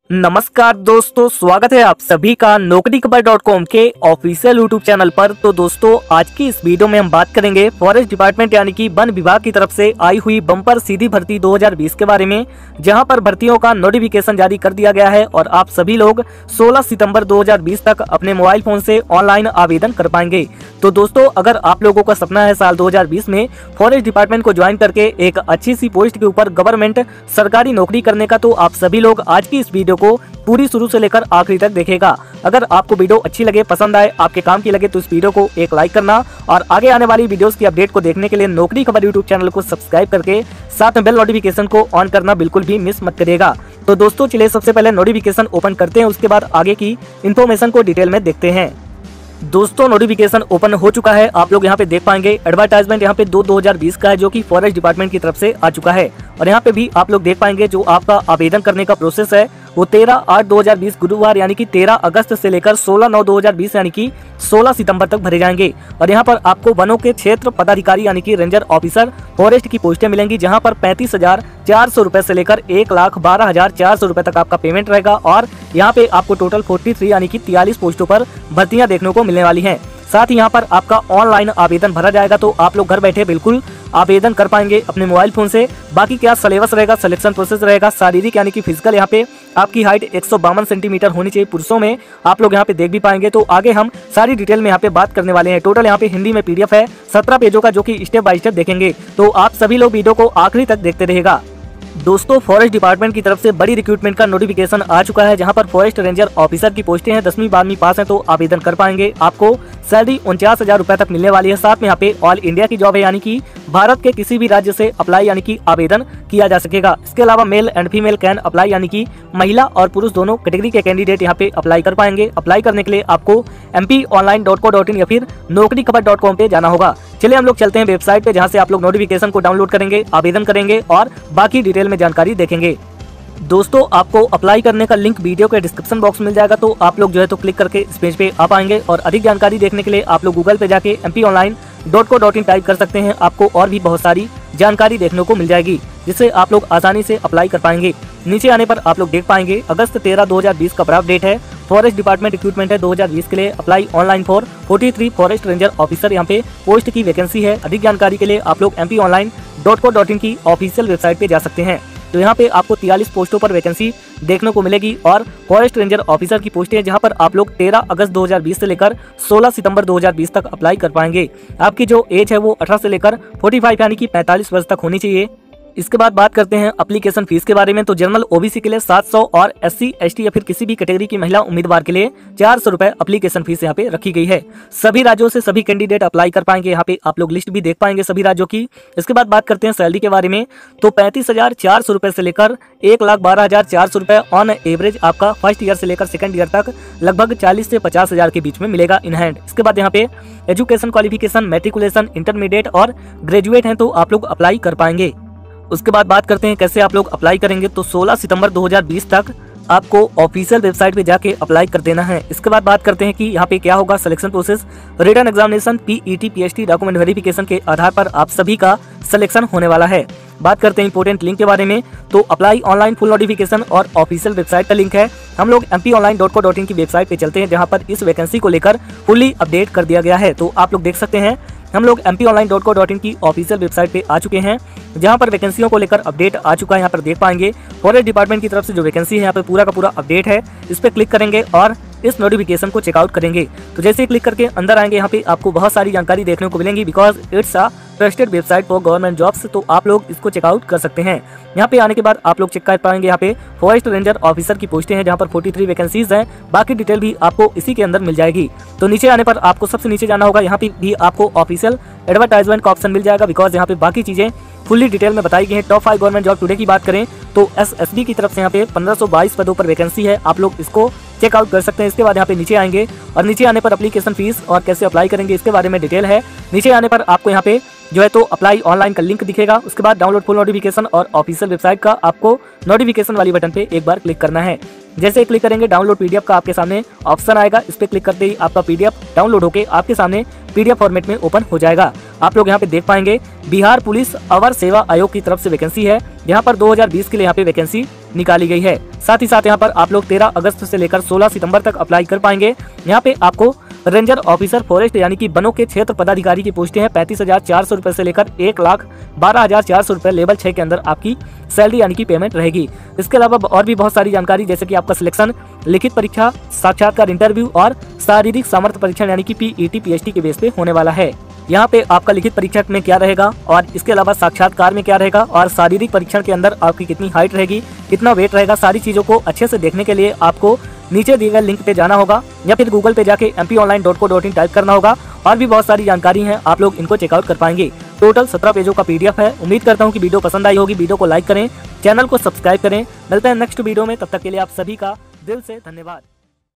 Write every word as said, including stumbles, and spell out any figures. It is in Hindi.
नमस्कार दोस्तों, स्वागत है आप सभी का नौकरी खबर डॉट कॉम के ऑफिशियल यूट्यूब चैनल पर। तो दोस्तों, आज की इस वीडियो में हम बात करेंगे फॉरेस्ट डिपार्टमेंट यानी कि वन विभाग की तरफ से आई हुई बम्पर सीधी भर्ती दो हज़ार बीस के बारे में, जहां पर भर्तियों का नोटिफिकेशन जारी कर दिया गया है और आप सभी लोग सोलह सितंबर दो हज़ार बीस तक अपने मोबाइल फोन से ऑनलाइन आवेदन कर पाएंगे। तो दोस्तों, अगर आप लोगों का सपना है साल दो हज़ार बीस में फॉरेस्ट डिपार्टमेंट को ज्वाइन करके एक अच्छी सी पोस्ट के ऊपर गवर्नमेंट सरकारी नौकरी करने का, तो आप सभी लोग आज की इस वीडियो को पूरी शुरू से लेकर आखिरी तक देखेगा। अगर आपको वीडियो अच्छी लगे, पसंद आए, आपके काम की लगे, तो इस वीडियो को एक लाइक करना और आगे आने वाली वीडियोस की अपडेट को देखने के लिए नौकरी खबर यूट्यूब चैनल को सब्सक्राइब करके साथ में बेल नोटिफिकेशन को ऑन करना बिल्कुल भी मिस मत करिएगा। तो दोस्तों, चलिए सबसे पहले नोटिफिकेशन ओपन करते हैं, उसके बाद आगे की इन्फॉर्मेशन को डिटेल में देखते हैं। दोस्तों, नोटिफिकेशन ओपन हो चुका है। आप लोग यहाँ पे देख पाएंगे एडवर्टाइजमेंट यहाँ पे दो दो हजार बीस का है, जो कि फॉरेस्ट डिपार्टमेंट की तरफ से आ चुका है। और यहाँ पे भी आप लोग देख पाएंगे जो आपका आवेदन करने का प्रोसेस है वो तेरह आठ दो हज़ार बीस गुरुवार यानी कि तेरह अगस्त से लेकर सोलह नौ दो हज़ार बीस यानी कि सोलह सितंबर तक भरे जाएंगे। और यहाँ पर आपको वनों के क्षेत्र पदाधिकारी यानी कि रेंजर ऑफिसर फॉरेस्ट की पोस्टें मिलेंगी, जहाँ पर पैंतीस हजार चार सौ रुपए से लेकर एक लाख बारह हजार चार सौ रुपए तक आपका पेमेंट रहेगा। और यहाँ पे आपको टोटल तैंतालीस यानी कि तियालीस पोस्टों पर भर्तियां देखने को मिलने वाली हैं। साथ ही यहाँ पर आपका ऑनलाइन आवेदन भरा जाएगा, तो आप लोग घर बैठे बिल्कुल आवेदन कर पाएंगे अपने मोबाइल फोन से। बाकी क्या सिलेबस रहेगा, सिलेक्शन प्रोसेस रहेगा, शारीरिक यानी कि फिजिकल, यहाँ पे आपकी हाइट एक सौ बावन सेंटीमीटर होनी चाहिए पुरुषों में, आप लोग यहाँ पे देख भी पाएंगे। तो आगे हम सारी डिटेल में यहाँ पे बात करने वाले हैं। टोटल यहाँ पे हिंदी में पीडीएफ है सत्रह पेजों का, जो कि स्टेप बाय स्टेप देखेंगे। तो आप सभी लोग वीडियो को आखिरी तक देखते रहेगा। दोस्तों, फॉरेस्ट डिपार्टमेंट की तरफ से बड़ी रिक्रूटमेंट का नोटिफिकेशन आ चुका है, जहां पर फॉरेस्ट रेंजर ऑफिसर की पोस्टें हैं। दसवीं बारहवीं पास है तो आवेदन कर पाएंगे। आपको सैलरी उनचास हजार रुपए तक मिलने वाली है। साथ में यहाँ पे ऑल इंडिया की जॉब है, यानी कि भारत के किसी भी राज्य से अप्लाई यानी कि आवेदन किया जा सकेगा। इसके अलावा male and female can apply, यानी कि महिला और पुरुष दोनों कैटेगरी के कैंडिडेट यहाँ पे अप्लाई कर पाएंगे। अप्लाई करने के लिए आपको M P online dot co dot in या फिर नौकरी खबर डॉट कॉम पे जाना होगा। चलिए हम लोग चलते हैं वेबसाइट पे, जहाँ से आप लोग नोटिफिकेशन को डाउनलोड करेंगे, आवेदन करेंगे और बाकी डिटेल में जानकारी देखेंगे। दोस्तों, आपको अप्लाई करने का लिंक वीडियो के डिस्क्रिप्शन बॉक्स में मिल जाएगा, तो आप लोग जो है तो क्लिक करके इस पेज पे आ पाएंगे। और अधिक जानकारी देखने के लिए आप लोग गूगल पे जाके M P online dot co dot in type कर सकते हैं। आपको और भी बहुत सारी जानकारी देखने को मिल जाएगी, जिससे आप लोग आसानी से अप्लाई कर पाएंगे। नीचे आने पर आप लोग देख पाएंगे अगस्त तेरह दो हज़ार बीस का प्रारंभ डेट है। फॉरेस्ट डिपार्टमेंट रिक्रूटमेंट है दो हज़ार बीस के लिए। अप्लाई ऑनलाइन फॉर तैंतालीस फॉरेस्ट रेंजर ऑफिसर यहाँ पे पोस्ट की वैकेंसी है। अधिक जानकारी के लिए आप लोग M P online dot co dot in की ऑफिशियल वेबसाइट पे जा सकते हैं। तो यहाँ पे आपको तियालीस पोस्टों पर वैकेंसी देखने को मिलेगी और फॉरेस्ट रेंजर ऑफिसर की पोस्टें हैं, जहाँ पर आप लोग तेरह अगस्त दो हज़ार बीस से लेकर सोलह सितंबर दो हज़ार बीस तक अप्लाई कर पाएंगे। आपकी जो एज है वो अठारह से लेकर पैंतालीस यानी कि पैंतालीस वर्ष तक होनी चाहिए। इसके बाद बात करते हैं एप्लीकेशन फीस के बारे में। तो जनरल ओबीसी के लिए सात सौ और एससी एसटी या फिर किसी भी कैटेगरी की महिला उम्मीदवार के लिए चार सौ रुपए एप्लीकेशन फीस यहाँ पे रखी गई है। सभी राज्यों से सभी कैंडिडेट अप्लाई कर पाएंगे। यहाँ पे आप लोग लिस्ट भी देख पाएंगे सभी राज्यों की। इसके बाद बात करते हैं सैलरी के बारे में। तो पैंतीस हजार चार सौ रुपए से लेकर एक लाख बारह हजार चार सौ रुपए ऑन एवरेज आपका फर्स्ट ईयर से लेकर सेकंड ईयर तक लगभग चालीस से पचास हजार के बीच में मिलेगा इन हैंड। इसके बाद यहाँ पे एजुकेशन क्वालिफिकेशन मैट्रिकुलेशन इंटरमीडिएट और ग्रेजुएट हैं, तो आप लोग अप्लाई कर पाएंगे। उसके बाद बात करते हैं कैसे आप लोग अप्लाई करेंगे। तो सोलह सितंबर दो हज़ार बीस तक आपको ऑफिशियल वेबसाइट पे जाके अप्लाई कर देना है। इसके बाद बात करते हैं कि यहाँ पे क्या होगा selection process. Written examination PET PhD document verification के आधार पर आप सभी का सिलेक्शन होने वाला है। बात करते हैं इंपोर्टेंट लिंक के बारे में। तो अप्लाई ऑनलाइन फुल नोटिफिकेशन और ऑफिशियल वेबसाइट का लिंक है। हम लोग M P online dot co dot in की वेबसाइट पे चलते हैं, जहाँ पर इस वैकेंसी को लेकर फुली अपडेट कर दिया गया है। तो आप लोग देख सकते हैं हम लोग M P online dot co dot in की ऑफिशियल वेबसाइट पे आ चुके हैं, जहां पर वैकेंसियों को लेकर अपडेट आ चुका है। यहाँ पर देख पाएंगे फॉरेस्ट डिपार्टमेंट की तरफ से जो वैकेंसी है यहाँ पे पूरा का पूरा अपडेट है। इस पे क्लिक करेंगे और इस नोटिफिकेशन को चेकआउट करेंगे। तो जैसे ही क्लिक करके अंदर आएंगे, यहाँ पे आपको बहुत सारी जानकारी देखने को मिलेंगी, because it's a trusted website for government jobs. तो आप लोग इसको चेकआउट कर सकते हैं। यहाँ पे आने के बाद आप लोग चेक कर पाएंगे यहाँ पे फॉरेस्ट रेंजर ऑफिसर की पोस्टें हैं, जहाँ पर तैंतालीस वैकेंसीज हैं। बाकी डिटेल भी आपको इसी के अंदर मिल जाएगी। तो नीचे आने पर आपको सबसे नीचे जाना होगा। यहाँ पे भी आपको ऑफिशियल एडवर्टाइजमेंट का ऑप्शन मिल जाएगा, बिकॉज यहाँ पे बाकी चीजें फुल्ली डिटेल में बताई गई है। Top five government job today की बात करें तो एसएसबी की तरफ से यहाँ पे पंद्रह सौ बाईस पदों पर वैकेंसी है। आप लोग इसको चेकआउट कर सकते हैं। इसके बाद यहाँ पे नीचे आएंगे और नीचे आने पर एप्लीकेशन फीस और कैसे अप्लाई करेंगे इसके बारे में डिटेल है। नीचे आने पर आपको यहाँ पे जो है तो अप्लाई ऑनलाइन का लिंक दिखेगा। उसके बाद डाउनलोड फुल नोटिफिकेशन और ऑफिशियल वेबसाइट का आपको नोटिफिकेशन वाली बटन पे एक बार क्लिक करना है। जैसे क्लिक करेंगे डाउनलोड पीडीएफ का आपके सामने ऑप्शन आएगा। इस पे क्लिक करते ही आपका पीडीएफ डाउनलोड होकर आपके सामने पीडीएफ फॉर्मेट में ओपन हो जाएगा। आप लोग यहाँ पे देख पाएंगे बिहार पुलिस अवर सेवा आयोग की तरफ से वैकेंसी है। यहाँ पर दो हज़ार बीस के लिए यहाँ पे वैकेंसी निकाली गई है। साथ ही साथ यहाँ पर आप लोग तेरह अगस्त से लेकर सोलह सितंबर तक अप्लाई कर पाएंगे। यहाँ पे आपको रेंजर ऑफिसर फॉरेस्ट यानी कि वनों के क्षेत्र पदाधिकारी की पोस्टें हैं। पैंतीस हजार चार सौ रुपए से लेकर एक लाख बारह हजार चार सौ रुपए लेवल छह के अंदर आपकी सैलरी यानी कि पेमेंट रहेगी। इसके अलावा और भी बहुत सारी जानकारी जैसे कि आपका सिलेक्शन, लिखित परीक्षा, साक्षात्कार इंटरव्यू और शारीरिक सामर्थ्य परीक्षण यानी कि पीईटी पीएचडी के बेस पे होने वाला है। यहाँ पे आपका लिखित परीक्षा में क्या रहेगा और इसके अलावा साक्षात्कार में क्या रहेगा और शारीरिक परीक्षण के अंदर आपकी कितनी हाइट रहेगी, कितना वेट रहेगा, सारी चीजों को अच्छे से देखने के लिए आपको नीचे दिए गए लिंक पे जाना होगा या फिर गूगल पे जाके M P online dot co dot in type करना होगा। और भी बहुत सारी जानकारी है, आप लोग इनको चेकआउट कर पाएंगे। टोटल सत्रह पेजों का पीडीएफ है। उम्मीद करता हूँ कि वीडियो पसंद आई होगी। वीडियो को लाइक करें, चैनल को सब्सक्राइब करें। मिलते हैं नेक्स्ट वीडियो में, तब तक के लिए आप सभी का दिल से धन्यवाद।